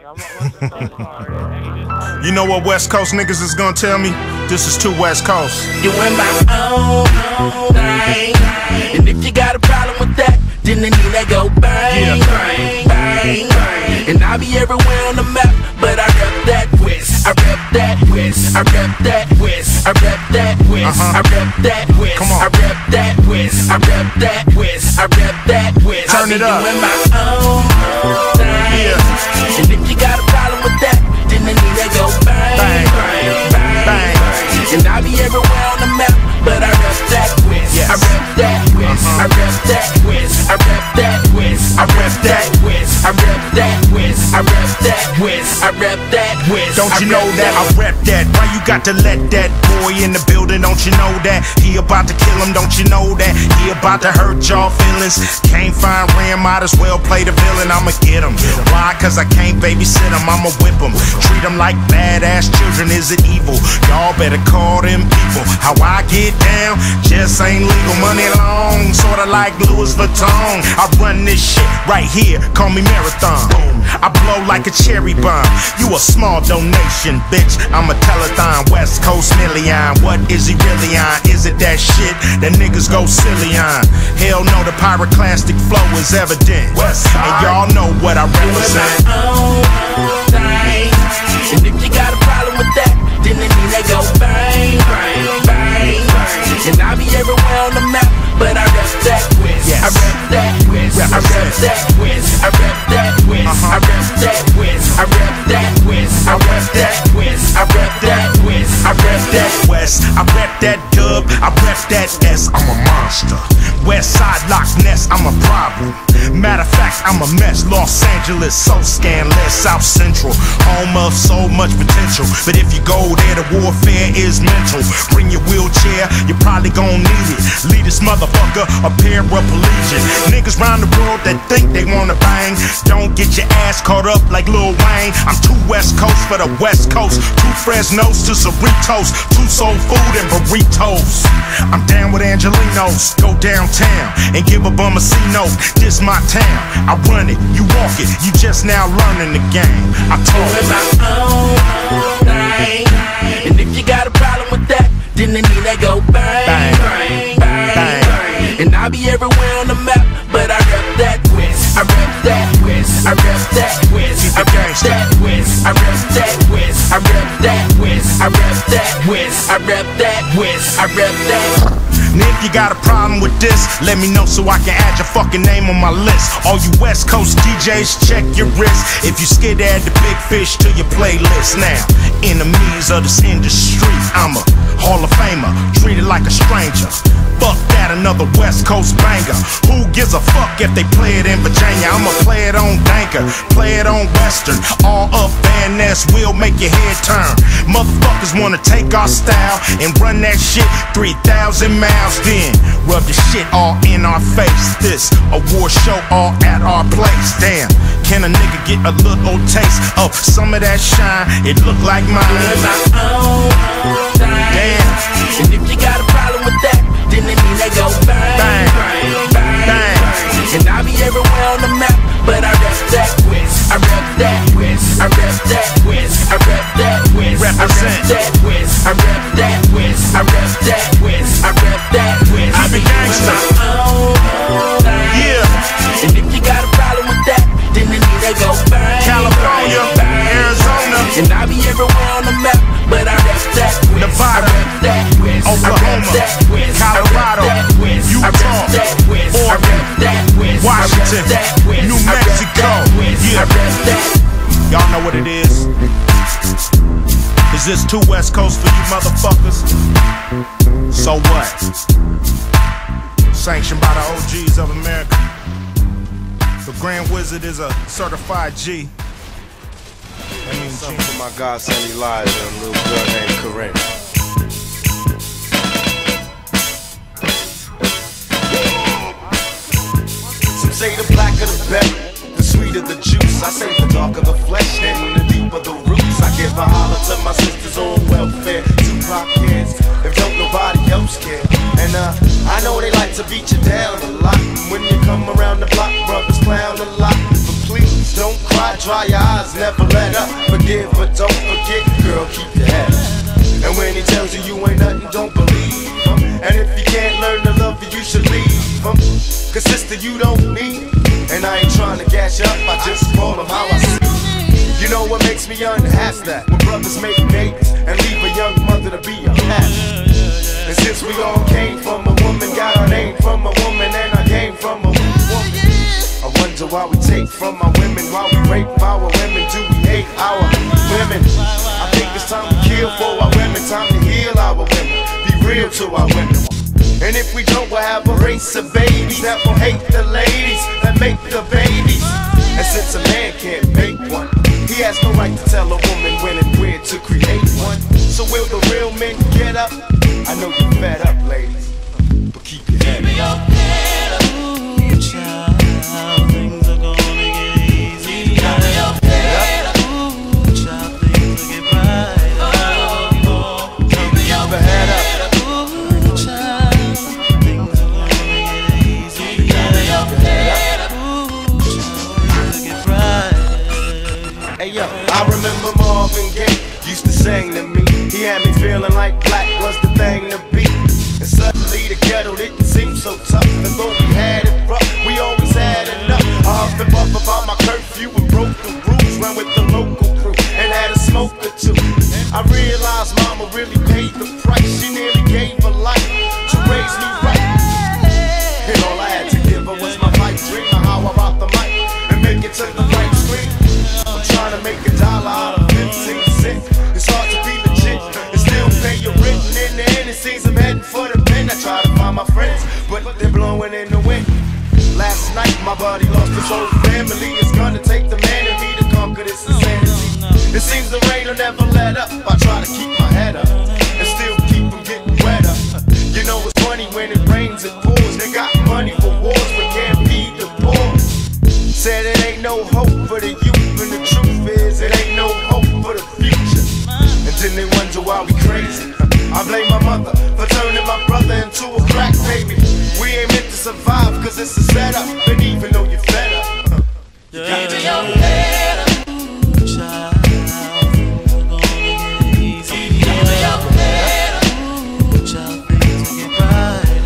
You know what West Coast niggas is gonna tell me? This is too West Coast. You in my own thing, and if you got a problem with that, then the need that go bang, bang, bang, bang. And I be everywhere on the map, but I rep that West. I rep that West. I rep that West. I rep that West. I rep that West. Come on. I rep that West. I rep that West. I rep that West. Turn it up. You in my own thing, and if you got a problem with that, then the need that go bang, bang, bang, bang. And I be everywhere on the map, but I rep that West. I rep that West. I rep that West. I rep that West. I rep that West. I rep that West. I rep that West. I rep that West. Don't you know that I rep that? Why you got to let that boy in the building? Don't you know that he about to kill him? Don't you know that he about to hurt y'all feelings? Can't find Ram, might as well play the villain. I'ma get him. Why? Cause I can't babysit him. I'ma whip him. Treat him like badass children. Is it evil? Y'all better call them people. How I get down just ain't legal. Money long, sorta like Louis Vuitton. I run this shit right here. Call me Marathon. I blow like a cherry bomb. You a small donation, bitch. I'm a telethon. West Coast million. What is he really on? Is it that shit that niggas go silly on? Hell no, the pyroclastic flow is evident. And y'all know what I represent. And if you got a problem with that, then the need that go bang, bang, bang, bang. And I be everywhere on the map, but I rep that West. I rep that West. I rep that West. I rep that West. I rep that West. I rep that West. I rep that West. I rep that West. I rep that West. I rep that dub. I rep that S. I'm a monster. West Side Loch Ness. I'm a problem. Matter of fact, I'm a mess. Los Angeles, so scandalous. South Central, home of so much potential. But if you go there, the warfare is mental. Bring your wheelchair, you're probably gon' need it. Lead this motherfucker a paraplegic. Niggas round the world that think they wanna bang, don't get your ass caught up like Lil Wayne. I'm too West Coast for the West Coast. Too Fresnos to Cerritos. Too soul food and burritos. I'm down with Angelinos. Go downtown and give a bum a C-note. This my town, I run it, you walk it. You just now learning the game. I told you my own thing. And if you got a problem with that, then the need that go bang, bang, bang, bang, bang. And I be everywhere on the map, but I rep that West. I rep that West. I rep that West. I rep that West. I rep that West. I rep that West. I rep that West. I rep that West. I rep that. And if you got a problem with this, let me know so I can add your fucking name on my list. All you West Coast DJs, check your wrist. If you scared to add the big fish to your playlist now. Enemies of this industry, I'm a Hall of Famer, treated like a stranger. Fuck that, another West Coast banger. Who gives a fuck if they play it in Virginia? I'ma play it on Danker, play it on Western. All up Van Ness will make your head turn. Motherfuckers wanna take our style and run that shit 3,000 miles. Then rub the shit all in our face. This award show all at our place. Damn, can a nigga get a little taste of some of that shine? It look like mine. Damn. And if you got a problem with that, then the need that go bang, bang, bang, bang. And I be everywhere on the map, but I rep that West. I rep that West. I rep that West. I rep that West. I rep that West. I rep that West. I rep that West. I rep that West. I be gangsta. Yeah. And if you got a problem with that, then the need that go bang, California, bang, Arizona, and I be everywhere on the map, but I rep that West. Nevada, I rep that West. Oklahoma, Colorado, Utah, Oregon, Washington, New Mexico. Yeah, y'all know what it is. Is this too West Coast for you motherfuckers? So what? Sanctioned by the OGs of America. The Grand Wizard is a certified G. That means something for my godson Elijah and a little girl named Corinne. Some say the blacker the better, the sweeter the juice. I say the darker the flesh and the deeper the roots. I give a holler to my sisters on welfare. Tupac kids, if don't nobody else care. And I know they like to beat you down a lot. When you come around the block, brothers clown a lot. But please don't cry, dry your eyes, never never let up. Forgive but don't forget, girl, keep your head up. And when he tells you you ain't nothing, don't believe him. And if you can't learn to love you, you should leave him. Cause sister, you don't need him. And I ain't trying to gas you up, I just call him how I see him. You know what makes me unhappy? That when brothers make babies and leave a young mother to be a pastor. And since we all came from a woman, got our name from a woman, and I came from a woman, I wonder why we take from our women, why we rape our women, do we hate our women? I think it's time to kill for our women, time to heal our women, be real to our women. And if we don't, we'll have a race of babies that will hate the ladies that make the babies. And since a man can't make one, he has no right to tell a woman when and where to create one. So will the real men get up? I know you're fed up, ladies, but keep your head up. Ooh, child, things are gonna get easy. Keep your head up. Ooh, child, things will get bright. Keep your head up. Ooh, child, things are gonna get easy. Keep your head up. Ooh, child, things will get bright. Hey yo, I remember Marvin Gaye used to sing to me. He had me feeling like black was the thing to be. And suddenly the ghetto didn't seem so tough. And though we had it rough, we always had enough. I huffed and puffed about my curfew and broke the rules. Ran with the local crew and had a smoke or two. I realized mama really paid the price. She nearly gave her life to raise me right. And all I had to give her was my pipe dream of how I rock the mic and make it to the right screen. I'm trying to make $1 out of 15 cents. It's hard to be legit and still pay your rent. And in the end, it seems I'm heading for the pen. I try to find my friends, but they're blowing in the wind. Last night, my buddy lost his whole family. It's gonna take the man in me to conquer this insanity. It seems the rain will never let up. I try to keep my head up and still keep from getting wetter. You know it's funny when it rains, it pours. They got money for wars, but can't feed the poor. Said it ain't no hope for the youth, and the truth is it ain't no hope for the future. And then they wonder why we crazy. I blame my mother for turning my brother into a crack baby. We ain't meant to survive cause it's a setup. And even though you're fed up, you got to your head up. Ooh, child, things are gonna get easy. Keep your head up. Ooh, child, things will get bright.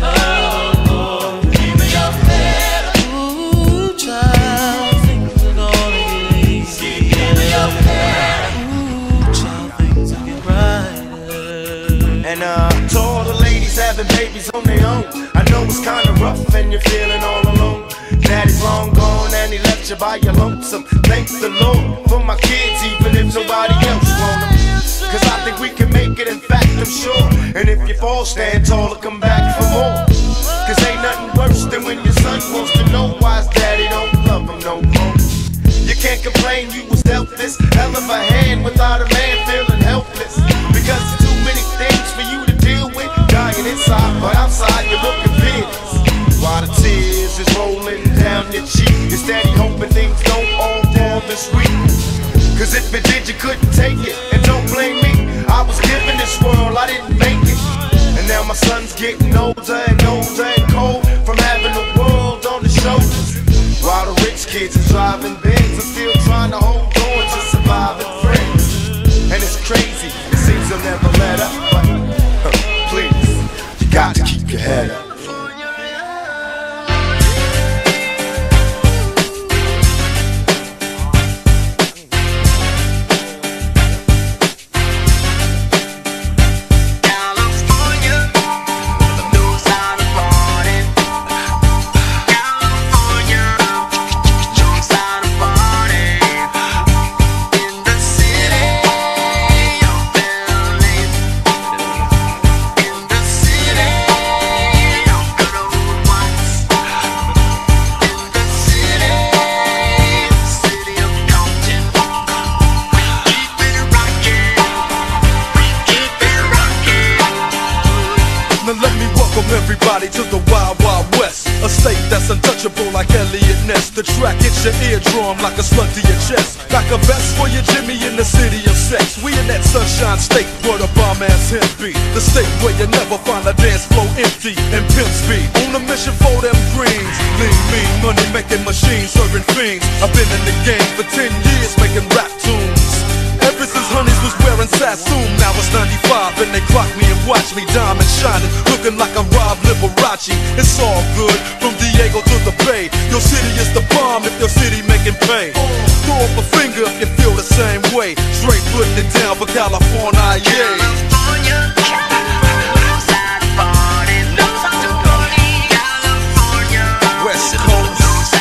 Keep your head up. Ooh, child, things are gonna get easy. Keep your head up. Ooh, child, things will get bright. And to all the ladies having babies on their own, I know it's kinda rough and you're feeling all alone. Daddy's long gone and he left you by your lonesome. Thank the Lord for my kids, even if nobody else want them. Cause I think we can make it, in fact I'm sure. And if you fall, stand tall and come back for more. Cause ain't nothing worse than when your son wants to know why his daddy don't love him no more. You can't complain, you was dealt this hell of a hand without a man feeling helpless. Because there's too many things for you to deal with. Dying inside, but outside you're looking fearless. While the tears is rolling down your cheek, you're steady hoping things don't all fall this week. Cause if it did, you couldn't take it. And don't blame me, I was given this world, I didn't make it. And now my son's getting older and older and cold from having the world on his shoulders. While the rich kids are driving Benz, I'm still trying to hold on to surviving friends. And it's crazy, it seems they'll never let up, but please, you got to keep your head up. Everybody to the Wild Wild West, a state that's untouchable like Elliot Ness. The track hits your eardrum like a slug to your chest. Pack a vest for your Jimmy in the city of sex. We in that sunshine state where the bomb ass hemp be. The state where you never find a dance floor empty and pimp speed. On a mission for them greens. Lean, mean, money making machines serving fiends. I've been in the game for 10 years making rap tunes. Sassoon, now it's 95, and they clock me and watch me diamond shining, looking like I'm Rob Liberace. It's all good, from Diego to the Bay. Your city is the bomb if your city making pay. Throw up a finger if you feel the same way. Straight putting it down for California, yeah. West Coast.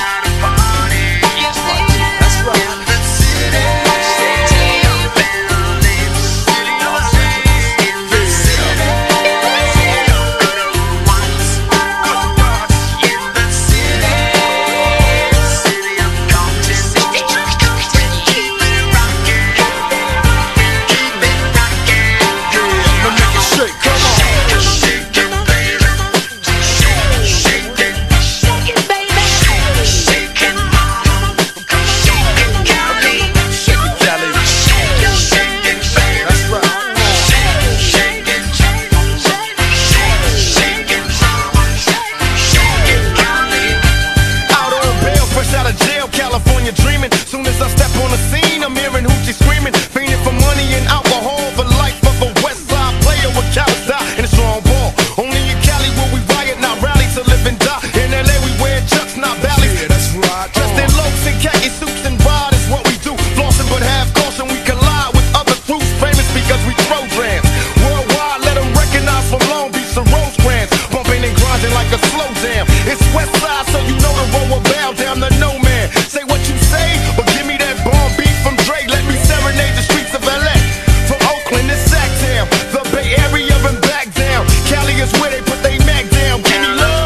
California dreaming. Soon as I step on the scene, I'm hearing hoochie screaming, fiending for money and alcohol, the life of a West Side player with cowards die and a strong ball. Only in Cali will we riot, not rally to live and die. In LA we wear chucks, not valleys. Yeah, that's right. Dressed in loafs and khaki suits and ride is what we do. Flossing but have caution, we collide with other crews, famous because we throw drams. Worldwide, let them recognize from Long Beach to Rosecrans, bumping and grinding like a slow jam. It's West Side, so you know the road will bow down to no man. Say what you say, but give me that bomb beat from Dre. Let me serenade the streets of LA. From Oakland to Sacktown, the Bay Area and back down. Cali is where they put they Mac down. Give me love.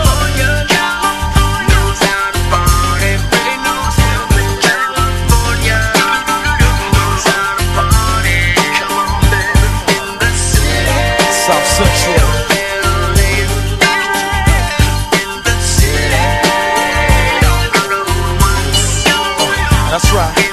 South Central. That's right.